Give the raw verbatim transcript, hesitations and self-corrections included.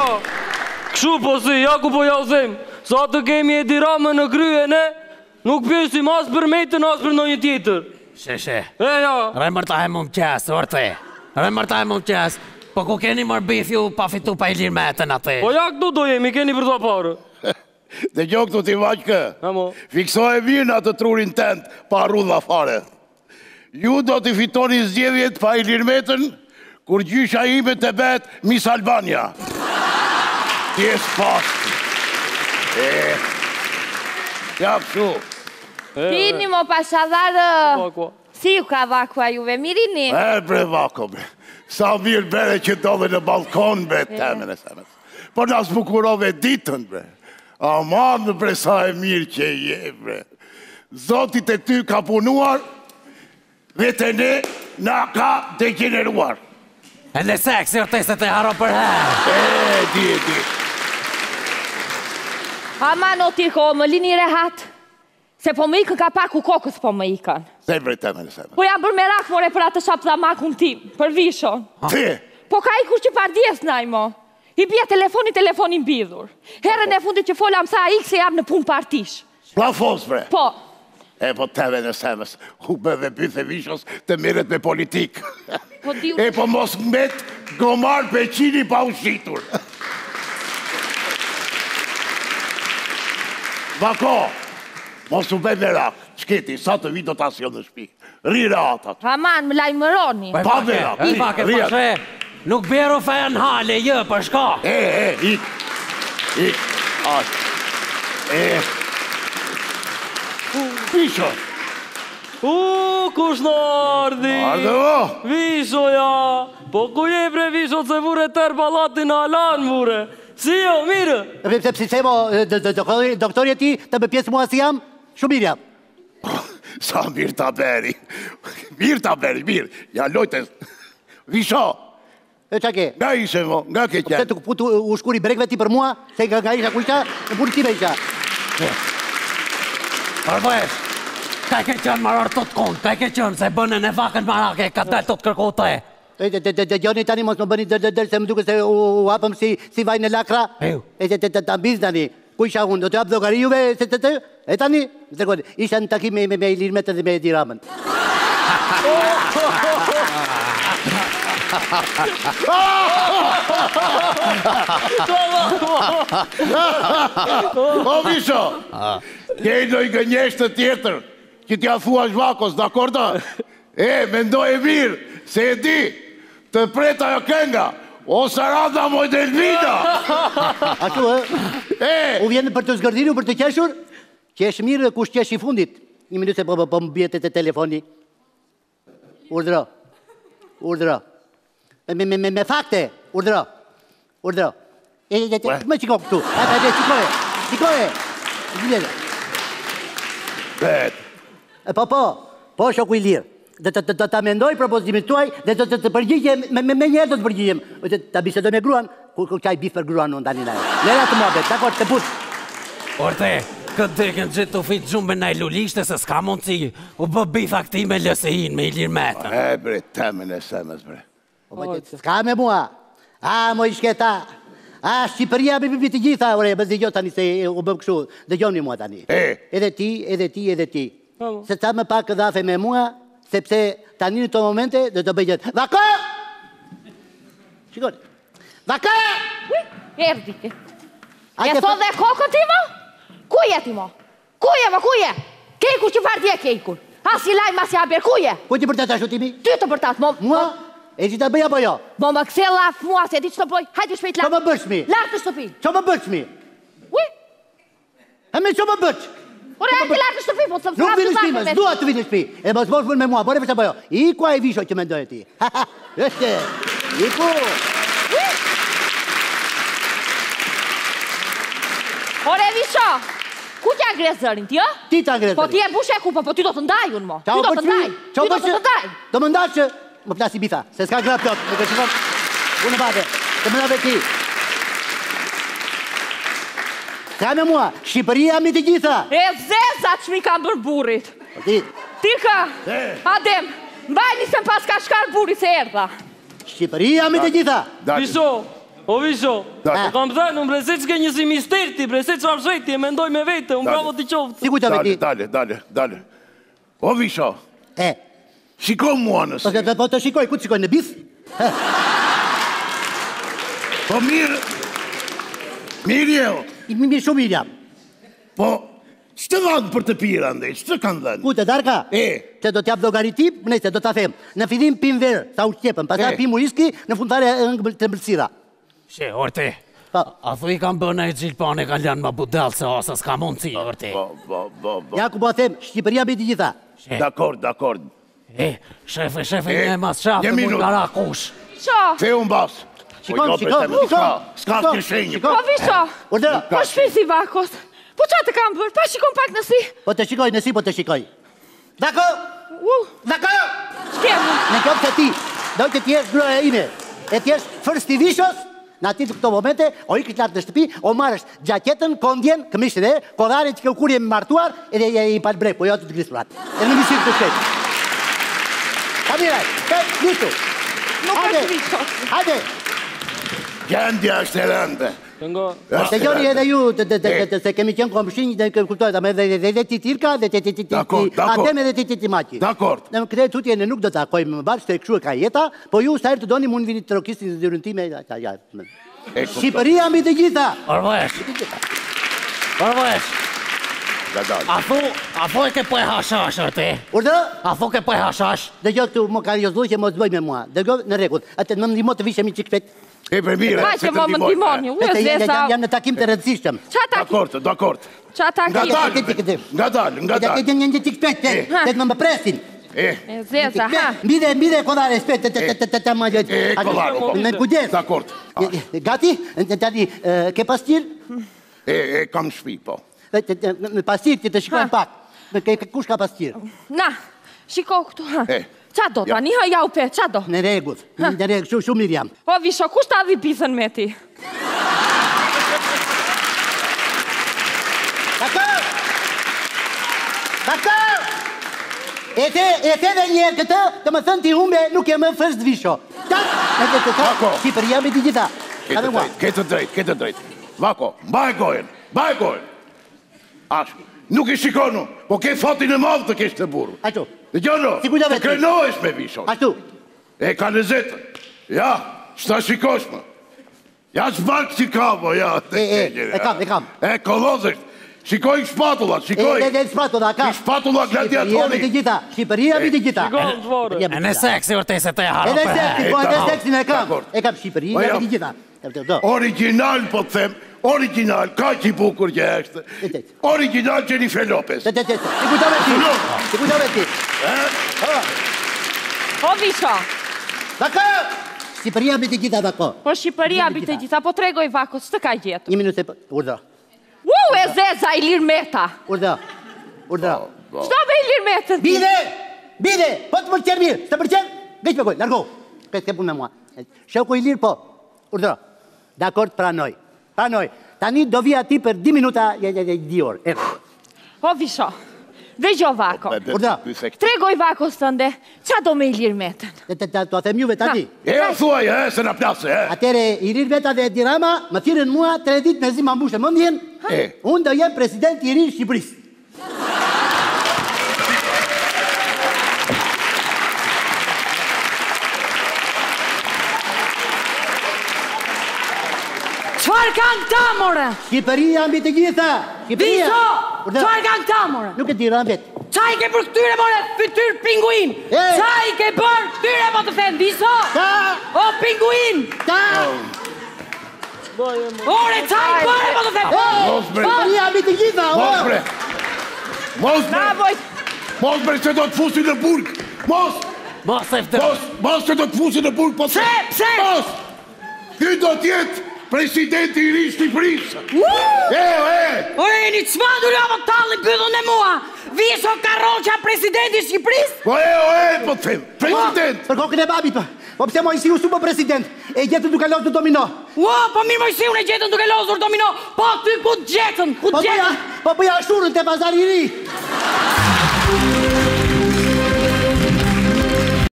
Këshu po si, ja ku po ja u them. Sa të kemi Edi Ramën në krye ne, nuk pyesim as për metën, as për ndonjë tjetër. Sheshe. E, ja. Remërta e më më qesë, orte. Remërta e më më qesë. Po ku keni mërë bifju pa fitu pa i lirë metën atë? Po ja këtu do jemi, keni për ta parë. Dhe gjo këtu t'i vaqë kë. Fiksoj e mirë në atë trurin tent, pa rrudha fare. Ju do t'i fitoni zgjedhjet pa i lirë metën, kur gjysha ime të betë Miss Albania. Tjesë pasë. E, ja pësu. Pini mo pashadarë, si ju ka vakua juve, mirini? E, bre vako, bre. Sa mirë bere që dole në balkon, bre, temen e semes. Por në zbukurove ditën, bre. Aman, bre, sa e mirë që je, bre. Zotit e ty ka punuar, vete ne na ka degeneruar. E në seksi, o te se te haro për herë. E, di, di. Aman o tiko, më lini rehat. Se po më ikën ka pak u kokës po më ikën. Se bre, temen e semes. Po jam bërë merak more për atë shapë dhe makun tim, për vishon. Ti? Po ka ikur që pardjes najmo. I bia telefoni, telefonin bidhur. Herën e fundit që fola më sa ikë se jam në punë partish. Plafos, bre. Po. E, po temen e semes. U bëve bythe vishos të miret me politikë. Po diu... E, po mos mbet gomar pe qini pa ushitur. Vako, mos u bëj merak. Shketi, sa të vi do t'asjo në shpi. Rire atat. Aman, më lajmëroni. Pa merak. I pake, pashe. Nuk beru feja në hale, jë, për shka. E, e, ik. Ik. Ash. E. Pisho. U, kush në ardi? Arde vo? Vishoja. Po ku je bre visho se vure tër palatin alan vure. Si jo, mirë. Pse se mo, doktori e ti të më pjesë mua si jam, shumë mirë jam. Sa mirë ta beri. Mirë ta beri, mirë. Ja lojtes. Visho. E qa ke? Nga ishe mo, nga ke qenë. Se të putu u shkuri brekve ti për mua, se nga isha ku isha, në punë ti me isha. Përbëhesh, ka ke qënë marar të të konë, ka ke qënë se bënën e vakën marake, ka del të të kërkote. Dhe gjoni tani mos më bëni dërë se më duke se u hapëm si vaj në lakra. E që të ambiz tani, ku isha unë, do të hapë dhogari juve, se të të, e tani, isha në takim me Ilir Metën dhe me Edi Ramën. O, Visho, kej doj gënjesht të tjetër, që t'ja thua zhvakos, d'akorda? E, mendoj e mirë, se e di, të preta jo kenga, o Saranda moj Delvina. Ashtu, e? U vjenë për të zgërdinu, për të qeshur, qesh mirë dhe kush qesh i fundit. Një minutë se po më bjetet e telefoni. Urdhro, urdhro. Me fakte, urdhro, urdhro. Me qiko këtu, qikoje, qikoje. Bet. Po, po, po shoku i lirë. Dhe të ta mendoj propozimit tuaj, dhe të të përgjigjem, me njerë do të përgjigjem. Ta bisedoj me gruan, ku qaj bif për gruan në ndani najë. Lera të mobet, dakor, të putë. Orte, këtë deken gjithë të fitë gjumë me naj lulishte, se s'ka mundësi, u bë bifa këti me lësehin, me Ilir Metën. E, bre, temen e semes, bre. S'ka me mua. A, mo i shketa. A, Shqipëria me bibi të gjitha, ore, bëzdi gjo tani se u bëm këshu. Dhe gjoni mua tani. Edhe ti, edhe ti, edhe ti. Se ta më pak dhafe me mua, sepse tani në të momente dhe të bëjgjët. Vako! Shikoni. Vako! Erdi. E thot dhe kokën ti mo? Kuje ti mo? Kuje mo, kuje? Kejkur që fardje kejkur. As i laj, mas i haber, kuje? Kuj të përtat ashtu timi? Ty të përtat, mo. Mua? E që të bëja po jo? Mo më këse laf mua, se di që të bëj. Hajde shpejt lartë. Që më bërshmi? Lartë të shtëpi. Që më bërshmi? Ui? E me që më bërsh? Ore, hajde lartë të shtëpi, po të nuk vini shpi, më s'dua të vini shpi. E mos mos vën me mua, bërë përsa po jo. Iku a i visho që me ndojë ti. Eshte, iku. Ore, visho, ku t'ja ngre zërin ti, jo? Ti t'a ngre zërin. Po ti e bushe ku, po ti do të ndaj unë mo. Ti do të ndaj. Ti do të ndaj. Do më ndash që më plasi bitha, se s'ka gra plot. Më këshifon, unë bate, të më nave ti. Ka me mua, Shqipëria mi të gjitha. E zeza që mi kam bërë burit. Ti. Ti ka, Adem, mbaj një se pas ka shkar burit se erda. Shqipëria mi të gjitha. Visho, O visho, Dale. o kam thënë, unë bre se që ke një si misterti, bre se që arsheti, e mendoj me vete, unë Dale. bravo t'i qoftë. Si kujtove Dale, ti? dale, dale, dale. O visho, E, shiko mua po nësi. të- po të shikoj, ku të shikoj, në bis? Po mirë, mirë jo. I mi mirë shumë mirë jam. Po, që të dhanë për të pira ndaj, që të kanë dhenë? Ku të darka? E. Që do t'jap llogariti, nëse do ta them. Në fillim pim verë, sa u qepën, pastaj E. pim whisky, në fund fare ëngë të mbëlsira. She, orti. Po. A thu i kam bënë e gjilpane ka ljanë ma budel se asa s'ka mundësi, orti. Po, po, po, po. Ja ku po them, Shqipëria mbi të gjitha. She, Dakord, dakord. e, shefe, shefe, E, një mas shafë, një mund minutë. gara kush. Qa? Fe unë basë. Shikon, shikon, Ska, shikon, ska shikon, të shenjë. shikon. Po visho, Urdhëro. po shpisi vakos. Po qa të kam bërë, pa shikon pak nësi. Po të shikoj, nësi po të shikoj. Dako, U, dako, shkemë. në kjo të ti, do të t'jesh gruaja ime, e t'jesh first i vishos, në ati të këto momente, o i këtë lartë në shtëpi, o marrësh gjaketën, kondjen, këmishën e, kodare që ke kur jemi martuar, edhe i palë brek, po jo të të grisurat. E në misirë të shketë. Ta miraj, të listu. Nuk është visho. Hajde, Gjendja është e rënde. Të nga, se gjoni edhe ju, të- të- të- të- se kemi qenë komshinj, dhe kuptojt, ama edhe dhe- dhe ti tirka, dhe ti ti ti ti Dakor, ti dakor. atem edhe ti ti ti maqi. Dakor. Në këtë tutje ne nuk do të takojmë më bashkë, se kështu e ka jeta, po ju sa herë të doni mund vini të trokisni në zyrën time, ja, ja, ja. E kuptoj. Shqipëria mbi të gjitha. Orvesh, orvesh, Da dalë. a thu, a thu e ke po e hashash, orti. Urdhëro, A thu ke po e hashash. dëgjoj këtu më ka jozullu që mos bëj me mua. Dëgjoj në rregull. Atë më ndihmo të vishemi çik shpejt. E për mire. Pa që mo më ndimoni, u e Atë jam- zesa. jam jam në takim të rëndësishëm. Qa takim? Dakord, dakord. Qa Nga takim? dalë, Këtë, këtë. nga dalë, nga Atë dalë. këtë një një çik shpejt, të më më presin. E, E zesa, ha. Mbide, mbide kodare shpejt, të të të të të të më gjë. e, kollare, po. Me kujdes. Dakord. Gati? Tani, e, ke pastir? E, e, kam shpi, po. Në pastir ti të shikojmë Ha. pak. Me ke ke- kush ka pastir? Na, shiko këtu, ha. E. Qa do Ja. tani, ha, ja u pe, qa do? Në rregull. Në rregull, shumë shumë mirë jam. O visho, kush ta dhi pisën me ti? Dakor! Dakor! E te, e te dhe një këtë, të më thënë ti humbe nuk e më first visho. Ta, e të të të, Dakor. Shqipëria me të gjitha. Ka Këtë dhe mua. drejt, këtë drejt, këtë drejt. Vako, mbaj gojen, mbaj gojen. Ash, nuk i shikonu, po ke fatin e madhë të kesh të burru. Ashtu. Dhe gjono, Si kujtove të ti? krenohesh me vishon. Ashtu. E ka në zetën. Ja, s'ta shikosh më. Ja s'bak që ka, po, ja. E, e, e kam, e kam. E, kolozësht. Shikoj shpatullat, E, shikoj. dhe dhe spatula, ka. Ki shpatula Shqipëria me të gladiatori. gjitha. Shqipëria me të gjitha. Shikon, të vore. Shqipëria me E të në gjitha. seksi, orti, se të e haro Edhe për seksi, herë. po edhe dakor, seksin e kam. dakor. E kam Shqipëria Po, me ja. të gjitha. Do, do. Original, po të them, original, ka që i bukur që është. E, e. Original Jennifer Lopez. Të të të. Ti kujtove ti. Ti kujtove ti. O visho, Dakor! Shqipëria me të gjitha, dakor. po Shqipëria mbi të gjitha, po tregoj vakos, të ka gjetur. Një minutë, e- urdhëro. U, e zeza, i lirë meta. Urdhëro. Urdhëro. Shto me i lirë metën? ti? Bide! Bide! Po të pëlqen mirë, të pëlqen? Gëj me goj, largo. Këtë ke punë me mua. Shoku i lirë, po. Urdhëro. Dakord, pranoj. Pranoj. Tani do vi aty për di minuta, ja, ja, ja, di orë. Erdhë. O visho, dhe gjo vako. Urdhëro. Tregoj vakos tënde, qa do me i lirë metën? Të të të të them juve tani. E o thuaj, e, se në plasë, e. Atere, i rirë veta dhe dirama, më thirën mua, tre ditë me zi ma mbushë më ndjen, E. unë do jem president i ri Shqipërisë. Qfar kanë këta, more? Shqipëria mbi të gjitha. Shqipëria. Viso, Urdhëro. qfar kanë këta, more? Nuk e di ram vet. Qa i ke për këtyre, more, fytyr pinguin? E! Qa i ke për këtyre, mo të them, viso? Ta! O, pinguin! Ta! Ore, qa i bërë, mo të them? Mos bre, Shqipëria mbi të gjitha. o! mos bre. Mos bre, Bravo, mos bre se do të fusi në burg. Mos, Mos e ftë. mos, mos se do të fusi në burg, po Pse, pse? Mos! Ky do t'jetë presidenti i ri Shqipërisë. E, e, Ore, një çmandur jo më talli byllën e mua! Viso Karroqa, presidenti i Shqipërisë? po e, o e, po të them, president. Për kokën e babit, po. Po pse moj si u super president? E gjetën duke losur domino. Ua, po mirë mojësi, unë e gjetën duke lozur domino. Po, ty ku të gjetën, ku Po të bëja, gjetën? po bëja shurën te pazari i ri.